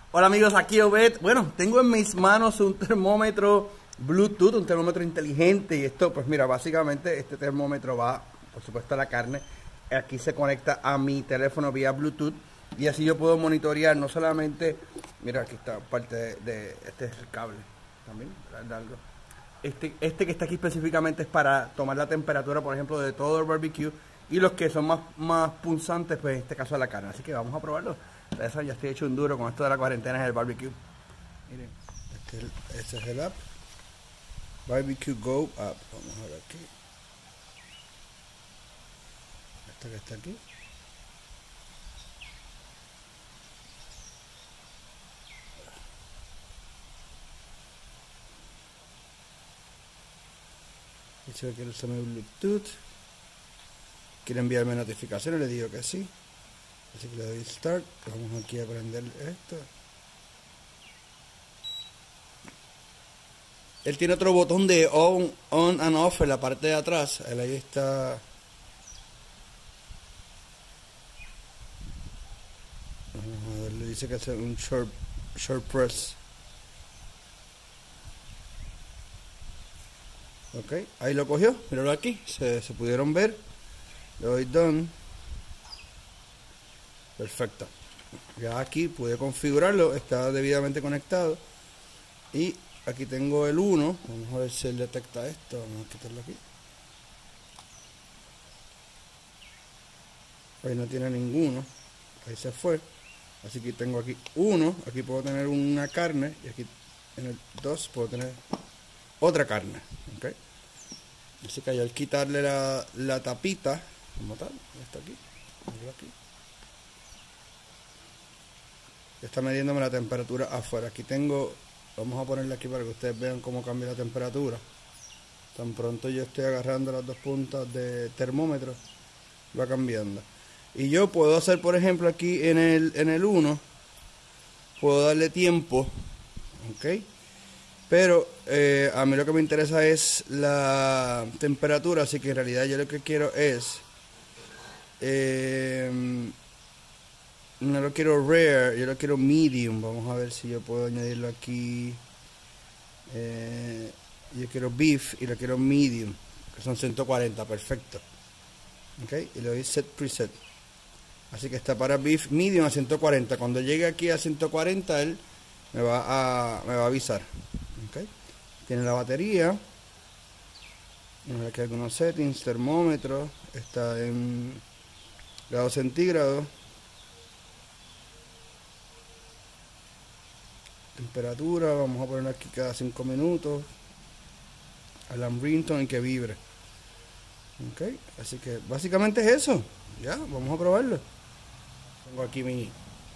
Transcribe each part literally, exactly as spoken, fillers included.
Hola amigos, aquí Obed. Bueno, tengo en mis manos un termómetro Bluetooth, un termómetro inteligente. Y esto, pues mira, básicamente este termómetro va, por supuesto, a la carne. Aquí se conecta a mi teléfono vía Bluetooth. Y así yo puedo monitorear no solamente, mira, aquí está parte de, de este es el cable también, largo. Este, este que está aquí específicamente es para tomar la temperatura, por ejemplo, de todo el barbecue. Y los que son más, más punzantes, pues en este caso de la carne. Así que vamos a probarlo. Eso ya estoy hecho un duro con esto de la cuarentena en el barbecue. Miren, este es el, este es el app. Barbecue Go App. Vamos a ver aquí. Esta que está aquí. Dice que quiere usar mi Bluetooth. Quiere enviarme notificaciones, le digo que sí. Así que le doy Start. Vamos aquí a prender esto. Él tiene otro botón de on, on and off en la parte de atrás. Él ahí está. Vamos a ver, le dice que hace un short, short press. Ok, ahí lo cogió. Míralo aquí. Se, se pudieron ver. Le doy done. Perfecto. Ya aquí pude configurarlo. Está debidamente conectado. Y aquí tengo el uno. Vamos a ver si él detecta esto. Vamos a quitarlo aquí. Ahí no tiene ninguno. Ahí se fue. Así que tengo aquí uno. Aquí puedo tener una carne. Y aquí en el dos puedo tener otra carne. ¿Okay? Así que al quitarle la, la tapita, como tal, está aquí. aquí. Está midiéndome la temperatura afuera. Aquí tengo, vamos a ponerle aquí para que ustedes vean cómo cambia la temperatura. Tan pronto yo estoy agarrando las dos puntas de termómetro, va cambiando. Y yo puedo hacer, por ejemplo, aquí en el en el uno, puedo darle tiempo, ok. Pero eh, a mí lo que me interesa es la temperatura, así que en realidad yo lo que quiero es eh, no lo quiero rare, yo lo quiero medium. Vamos a ver si yo puedo añadirlo aquí. Eh, yo quiero beef y lo quiero medium, que son ciento cuarenta, perfecto. Ok, y le doy set preset. Así que está para beef medium a ciento cuarenta. Cuando llegue aquí a ciento cuarenta, él me va a, me va a avisar. Okay. Tiene la batería. Aquí hay algunos settings, termómetro. Está en grados centígrados. Temperatura, vamos a poner aquí cada cinco minutos. Alarm ringtone y que vibre. Ok, así que básicamente es eso. Ya, vamos a probarlo. Tengo aquí mi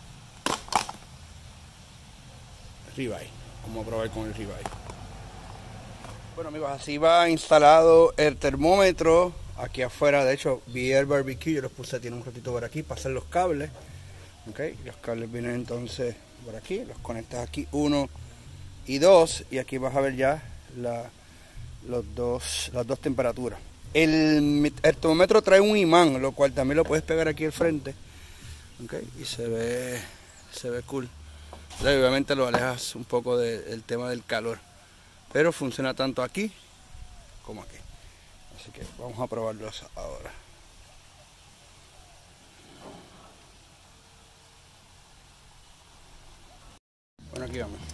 ribeye. Vamos a probar con el ribeye. Bueno amigos, así va instalado el termómetro aquí afuera. De hecho, vi el barbecue, yo los puse, tiene un ratito por aquí para hacer los cables. Ok, los cables vienen entonces por aquí, los conectas aquí, uno y dos, y aquí vas a ver ya la, los dos, las dos temperaturas. El, el termómetro trae un imán, lo cual también lo puedes pegar aquí al frente. Ok, y se ve, se ve cool. Entonces, obviamente lo alejas un poco de, del tema del calor, pero funciona tanto aquí como aquí. Así que vamos a probarlos ahora. Bueno, aquí vamos.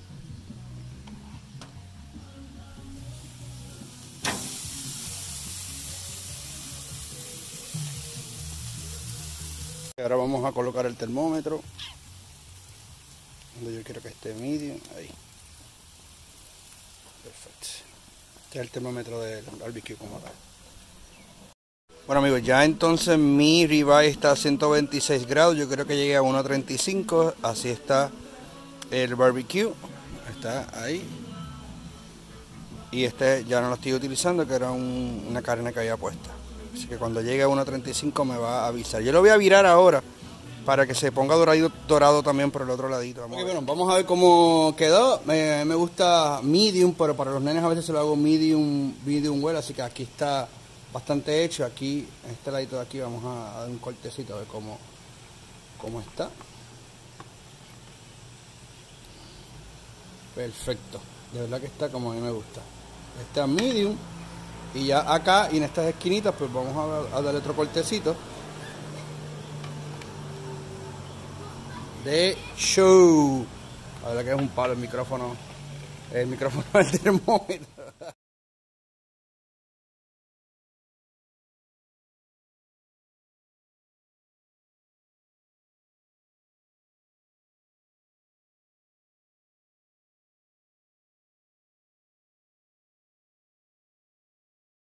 Ahora vamos a colocar el termómetro donde yo quiero que esté medium, ahí. Perfecto. Este es el termómetro del barbecue como tal. Bueno amigos, ya entonces mi ribeye está a ciento veintiséis grados, yo creo que llegué a ciento treinta y cinco, así está el barbecue, está ahí. Y este ya no lo estoy utilizando, que era un, una carne que había puesta. Así que cuando llegue a ciento treinta y cinco me va a avisar. Yo lo voy a virar ahora para que se ponga dorado, dorado también por el otro ladito. Vamos, okay, bueno, vamos a ver cómo quedó. Me, me gusta medium, pero para los nenes a veces se lo hago medium, medium well, así que aquí está bastante hecho. Aquí, en este ladito de aquí, vamos a, a dar un cortecito a ver cómo, cómo está. Perfecto. De verdad que está como a mí me gusta. Está medium. Y ya acá y en estas esquinitas pues vamos a, a darle otro cortecito de show. La verdad que es un palo el micrófono. El micrófono del termómetro.